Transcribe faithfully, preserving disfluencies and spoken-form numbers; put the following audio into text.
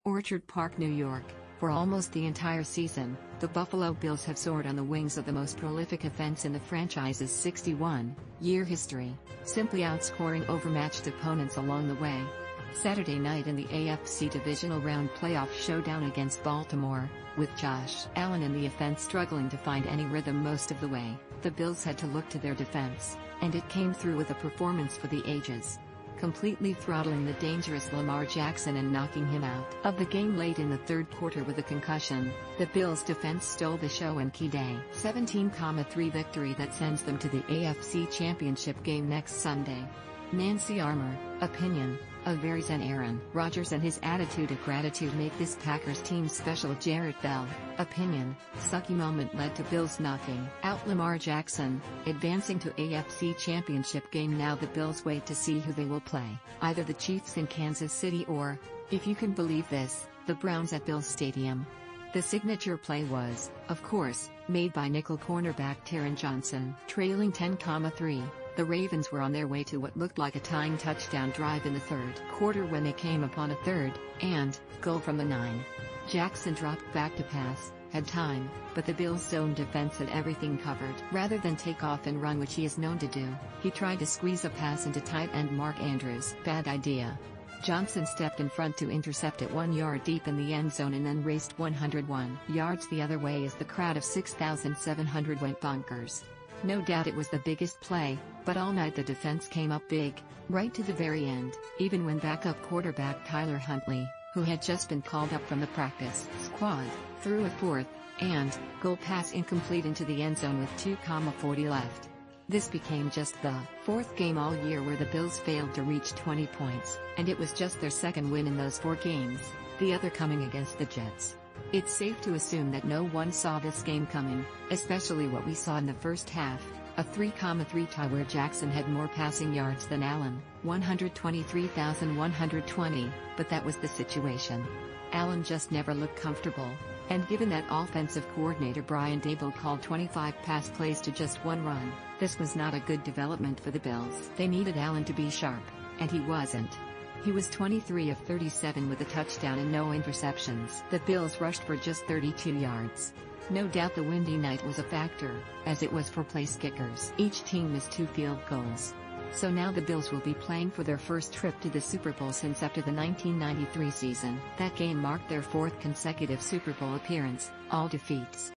Orchard Park, New York. For almost the entire season, the Buffalo Bills have soared on the wings of the most prolific offense in the franchise's sixty-one-year history, simply outscoring overmatched opponents along the way. Saturday night in the A F C Divisional Round playoff showdown against Baltimore, with Josh Allen and the offense struggling to find any rhythm most of the way, the Bills had to look to their defense, and it came through with a performance for the ages, completely throttling the dangerous Lamar Jackson and knocking him out of the game late in the third quarter with a concussion. The Bills' defense stole the show in key day seventeen three victory that sends them to the A F C Championship game next Sunday. Nancy Armour, opinion. Avares and Aaron Rodgers and his attitude of gratitude make this Packers team special. Jarrett Bell, opinion. Sucky moment led to Bills knocking out Lamar Jackson, advancing to A F C Championship game. Now the Bills wait to see who they will play, either the Chiefs in Kansas City or, if you can believe this, the Browns at Bills Stadium. The signature play was, of course, made by nickel cornerback Taron Johnson. Trailing ten three. The Ravens were on their way to what looked like a tying touchdown drive in the third quarter when they came upon a third and goal from the nine. Jackson dropped back to pass, had time, but the Bills' zone defense had everything covered. Rather than take off and run, which he is known to do, he tried to squeeze a pass into tight end Mark Andrews. Bad idea. Johnson stepped in front to intercept it one yard deep in the end zone and then raced one hundred one yards the other way as the crowd of six thousand seven hundred went bonkers. No doubt it was the biggest play, but all night the defense came up big, right to the very end, even when backup quarterback Tyler Huntley, who had just been called up from the practice squad, threw a fourth and goal pass incomplete into the end zone with two forty left. This became just the fourth game all year where the Bills failed to reach twenty points, and it was just their second win in those four games, the other coming against the Jets. It's safe to assume that no one saw this game coming, especially what we saw in the first half, a three three tie where Jackson had more passing yards than Allen, one hundred twenty-three thousand one hundred twenty, but that was the situation. Allen just never looked comfortable, and given that offensive coordinator Brian Daboll called twenty-five pass plays to just one run, this was not a good development for the Bills. They needed Allen to be sharp, and he wasn't. He was twenty-three of thirty-seven with a touchdown and no interceptions. The Bills rushed for just thirty-two yards. No doubt the windy night was a factor, as it was for place kickers. Each team missed two field goals. So now the Bills will be playing for their first trip to the Super Bowl since after the nineteen ninety-three season. That game marked their fourth consecutive Super Bowl appearance, all defeats.